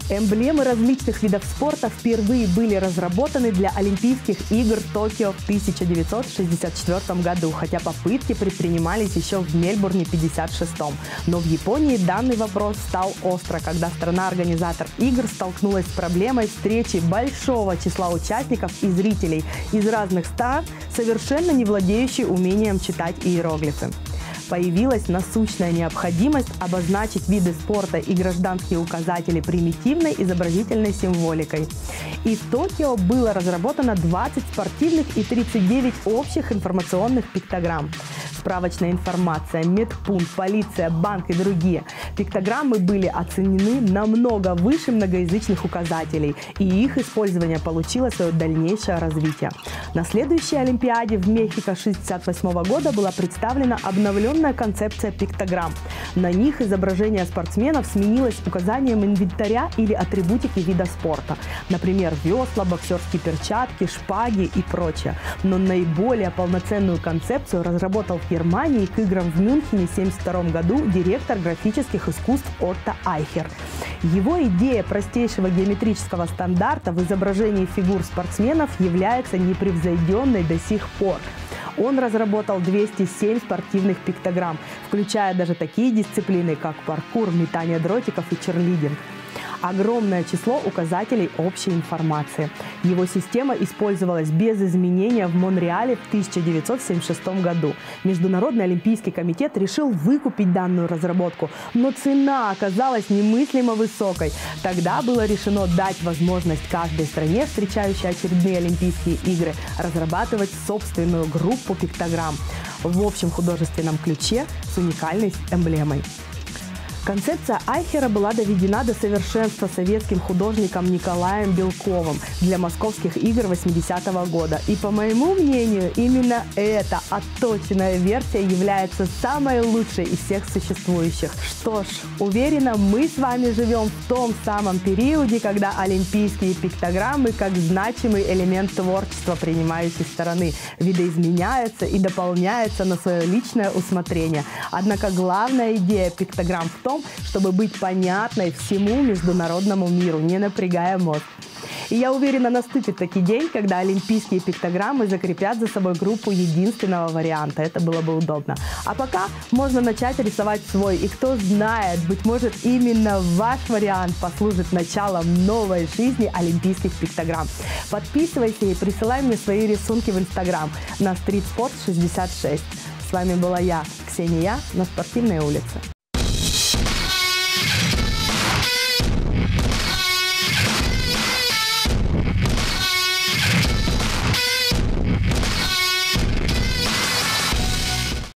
Эмблемы различных видов спорта впервые были разработаны для Олимпийских игр Токио в 1964 году, хотя попытки предпринимались еще в Мельбурне в 1956. Но в Японии данный вопрос стал остро, когда страна-организатор игр столкнулась с проблемой встречи большого числа участников и зрителей из разных стран, совершенно не владеющих умением читать иероглифы. Появилась насущная необходимость обозначить виды спорта и гражданские указатели примитивной изобразительной символикой. И в Токио было разработано 20 спортивных и 39 общих информационных пиктограмм. Справочная информация, медпункт, полиция, банк и другие. Пиктограммы были оценены намного выше многоязычных указателей, и их использование получило свое дальнейшее развитие. На следующей Олимпиаде в Мехико 1968 года была представлена обновленная концепция пиктограмм. На них изображение спортсменов сменилось указанием инвентаря или атрибутики вида спорта. Например, весла, боксерские перчатки, шпаги и прочее. Но наиболее полноценную концепцию разработал в Германии к играм в Мюнхене в 1972 году директор графических искусств Отто Айхер. Его идея простейшего геометрического стандарта в изображении фигур спортсменов является непревзойденной до сих пор. Он разработал 207 спортивных пиктограмм, включая даже такие дисциплины, как паркур, метание дротиков и черлидинг. Огромное число указателей общей информации. Его система использовалась без изменения в Монреале в 1976 году. Международный олимпийский комитет решил выкупить данную разработку, но цена оказалась немыслимо высокой. Тогда было решено дать возможность каждой стране, встречающей очередные Олимпийские игры, разрабатывать собственную группу пиктограмм в общем художественном ключе с уникальной эмблемой. Концепция Айхера была доведена до совершенства советским художником Николаем Белковым для московских игр 80-го года. И, по моему мнению, именно эта отточенная версия является самой лучшей из всех существующих. Что ж, уверена, мы с вами живем в том самом периоде, когда олимпийские пиктограммы как значимый элемент творчества принимающей стороны видоизменяются и дополняются на свое личное усмотрение. Однако главная идея пиктограмм в том, чтобы быть понятной всему международному миру, не напрягая мозг. И я уверена, наступит таки день, когда олимпийские пиктограммы закрепят за собой группу единственного варианта. Это было бы удобно. А пока можно начать рисовать свой. И кто знает, быть может, именно ваш вариант послужит началом новой жизни олимпийских пиктограмм. Подписывайся и присылай мне свои рисунки в Инстаграм на StreetSport66. С вами была я, Ксения, на Спортивной улице.